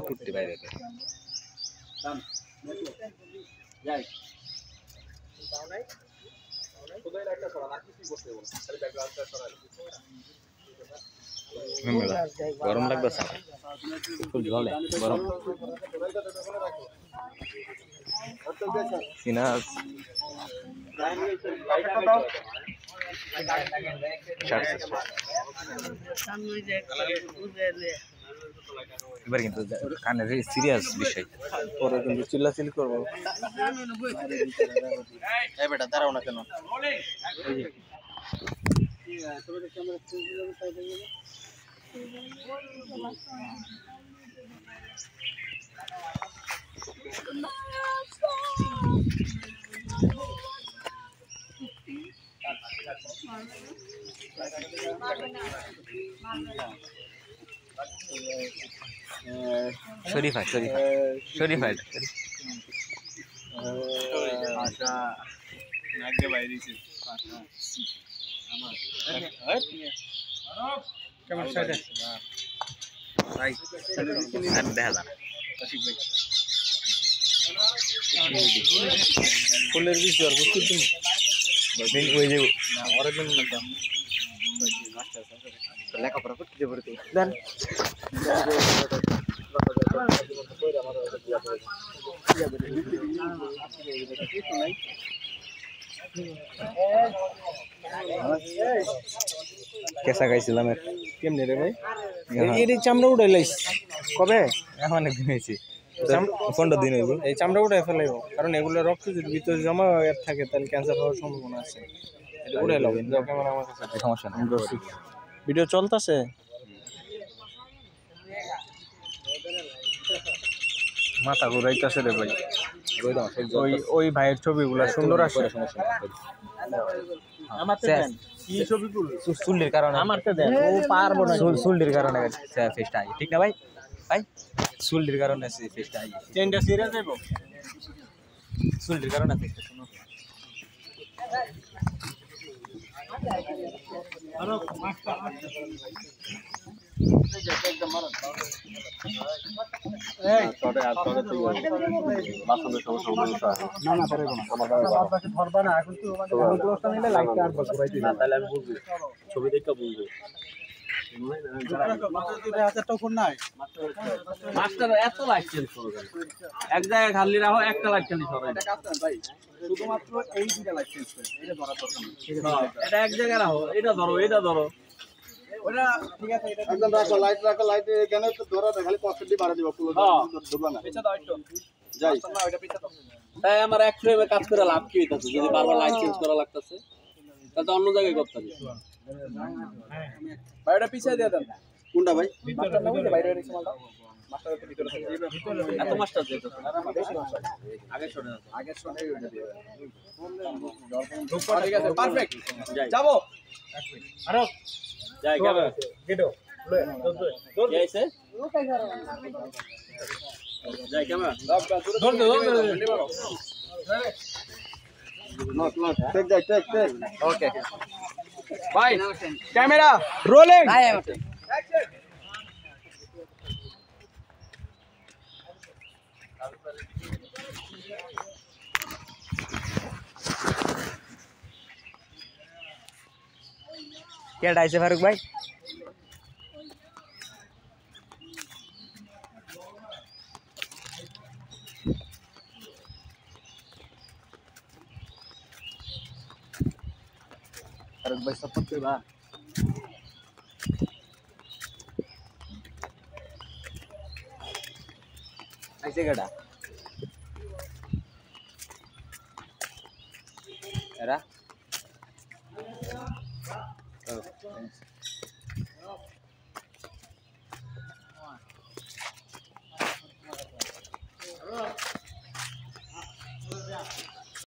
ফুটতে বাইরে যাই গরম লাগবে ফুল জলে গরম সিনাস এবার কিন্তু কানের সিরিয়াস বিষয় পরে কিন্তু চিল্লাচিল্লি করবো এই বেটা দাঁড়াও না কেন শরীফা নাগে বাইরেছে আমার কেমন সাইড আছে ভাই আর দেখা যায় আশিক ভাই ফুলের বীজ আর বুঝতে তুমি ওই যে না ওরা দিন না মাস্টার লেখাপড়া করতে যাবে তো দেন কেসা খাইছিলাম কেমনে রে ভাই এই চামড়া উড়াই লাইস কবে এখন অনেকদিন হয়েছে 15 দিন হইব এই চামড়া উড়াই ফেলাইব কারণ এগুলো রক্ত যদি ভিতরে জমা থাকে তাহলে ক্যান্সার হওয়ার সম্ভাবনা আছে এটা উড়াই লাও ক্যামেরা আমার কাছে সমস্যা নেই ভিডিও চলতেছে মাথা ঘুরাইতেছে রে ভাই ওই ভাইয়ের ছবিগুলো সুন্দর আসে আমার তো দেন কি ছবিগুলো চুল্লির কারণে আমার তো দেন ও পারবো না চুল্লির কারণে ফেসটা আই ঠিক না ভাই ভাই চুল্লির কারণে ফেসটা আই চেনটা সিরিয়াস হইবো চুল্লির কারণে ফেসটা শুনো আরো মাস্টার একদম মারো এই তোরে আর তোরে তুই বাসনের সমস্যা না না পারবে না আমার বাবাকে ধরবা না এখন তুই আমাকে ক্লোজটা নিলে লাইটটা আর বস ভাই না তাহলে আমি বুঝবো ছবি দেখে বুঝবো মাস্টার এত লাইট চেঞ্জ করবে এক জায়গায় খালি রাখো একটা লাইট খালি সরাই এটা কাজ না ভাই শুধুমাত্র এই দুটো লাইট চেঞ্জ করে এটা ধরা দরকার নেই এটা এক জায়গায় রাখো এটা ধরো ওটা ঠিক আছে এটা একদম রাখো লাইট এখানে তো ধরা খালি কষ্ট বাড়া দিবা পুরো ধরবা না পিছে দাও একটু যাই না ওটা পিছে দাও তাই আমার এক ফ্রেমে কাজ করে লাভ কি হইতাছে যদি বারবার লাইট চেঞ্জ করা লাগতাছে তাহলে অন্য জায়গায় করতে হবে ভাই ওটা পিছে দিয়ে দেন কোনটা ভাই মাস্টার না ওই বাইরে রেখে মালটা মাস্টারের ভিতরে থাকে এত মাস্টার যেত আগে সরে ওটা দিয়ে ঠিক আছে পারফেক্ট যাবো আরো যাই কেমন গেটো যাইছে যাই কেমন ধর টেক ওকে ভাই ক্যামেরা রোলিং क्या डाइस है फारूक भाई सपोर्ट पे बा ऐसे गड़ा एरा